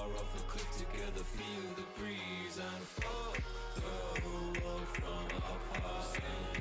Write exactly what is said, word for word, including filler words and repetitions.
far off a cliff together, feel the breeze and fuck the world from up high.